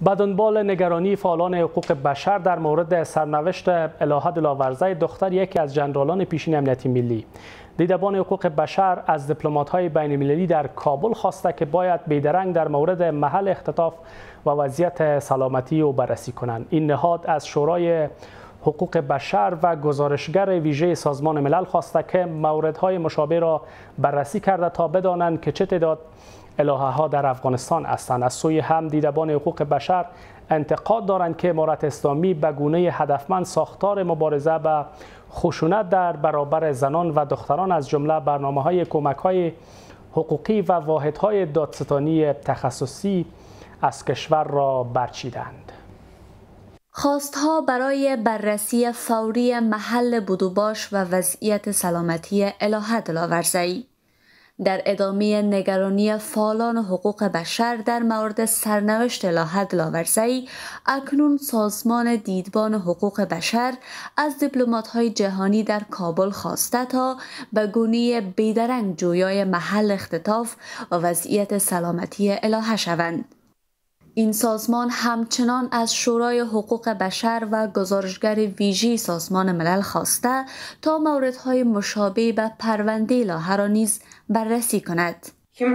به دنبال نگرانی فعالان حقوق بشر در مورد سرنوشت الهه دلاورزی دختر یکی از جنرالان پیشین امنیت ملی، دیدبان حقوق بشر از دیپلمات‌های بین‌المللی در کابل خواسته که باید بیدرنگ در مورد محل اختطاف و وضعیت سلامتی او بررسی کنند. این نهاد از شورای حقوق بشر و گزارشگر ویژه سازمان ملل خواسته که موردهای مشابه را بررسی کرده تا بدانند که چه تعداد الهه ها در افغانستان هستند. از سوی هم دیدبان حقوق بشر انتقاد دارند که امارت اسلامی به گونه هدفمند ساختار مبارزه به خشونت در برابر زنان و دختران از جمله برنامه‌های کمک‌های حقوقی و واحدهای دادستانی تخصصی از کشور را برچیدند. خواستها برای بررسی فوری محل بدوباش و وضعیت سلامتی الهه دلاورزی. در ادامه نگرانی فعالان حقوق بشر در مورد سرنوشت الهه دلاورزی، اکنون سازمان دیدبان حقوق بشر از دیپلمات‌های جهانی در کابل خواسته تا به گونه بیدرنگ جویای محل اختطاف و وضعیت سلامتی الهه شوند. این سازمان همچنان از شورای حقوق بشر و گزارشگر ویژه سازمان ملل خواسته تا موردهای مشابه به پرونده الهه را نیز بررسی کند.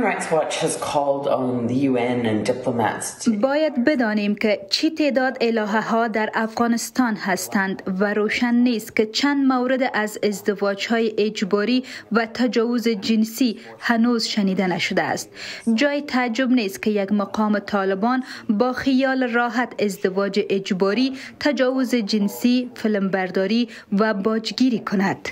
باید بدانیم که چی تعداد الهه ها در افغانستان هستند و روشن نیست که چند مورد از ازدواج های اجباری و تجاوز جنسی هنوز شنیده نشده است. جای تعجب نیست که یک مقام طالبان با خیال راحت ازدواج اجباری، تجاوز جنسی، فیلمبرداری و باجگیری کند.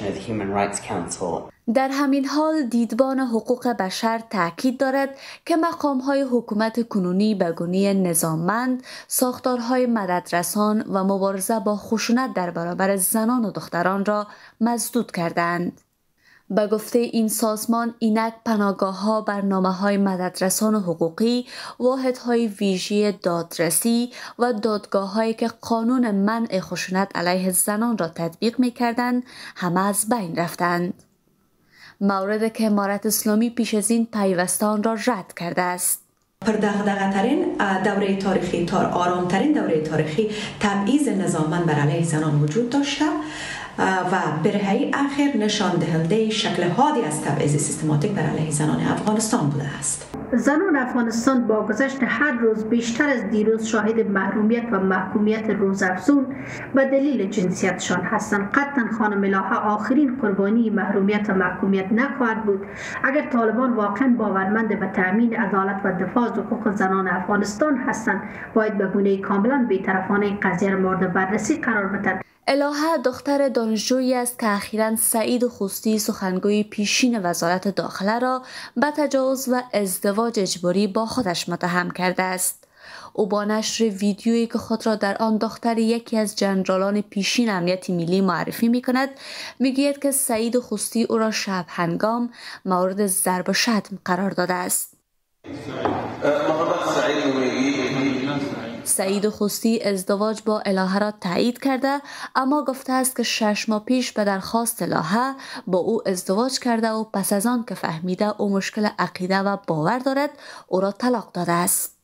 در همین حال دیدبان حقوق بشر تاکید دارد که مقام‌های حکومت کنونی به گونه نظاممند ساختارهای مددرسان و مبارزه با خشونت در برابر زنان و دختران را مسدود کردند. به گفته این سازمان، اینک پناهگاه‌ها، برنامه‌های مددرسان و حقوقی، واحدهای ویژه دادرسی و دادگاه‌هایی که قانون منع خشونت علیه زنان را تطبیق می‌کردند، همه از بین رفتند. موردی که امارت اسلامی پیش از این پیوسته آن را رد کرده است. پردغدغه‌ترین دوره تاریخی، آرامترین دوره تاریخی تبعیض نظاممند بر علیه زنان وجود داشته و برهه‌ای اخیر نشان دهنده شکل حادی از تبعیض سیستماتیک بر علیه زنان افغانستان بوده است. زنان افغانستان با گذشت هر روز بیشتر از دیروز شاهد محرومیت و محکومیت روزافزون به دلیل جنسیتشان هستند. قطعا خانم الهه آخرین قربانی محرومیت و محکومیت نخواهد بود اگر طالبان واقعا باورمند به تأمین عدالت و دفاع از حقوق زنان افغانستان هستند. باید به گونه کاملا بی‌طرفانه قضیه را مورد بررسی قرار بدهند. الهه دختر دانشجویی است که اخیراً سعید خوستی، سخنگوی پیشین وزارت داخله را به تجاوز و ازدواج اجباری با خودش متهم کرده است. او با نشر ویدیویی که خود را در آن دختر یکی از جنرالان پیشین امنیت ملی معرفی می کند، میگوید که سعید خوستی او را شب هنگام مورد ضرب و شتم قرار داده است. سعید خوستی ازدواج با الهه را تایید کرده، اما گفته است که 6 ماه پیش به درخواست الهه با او ازدواج کرده و پس از آن که فهمیده او مشکل عقیده و باور دارد، او را طلاق داده است.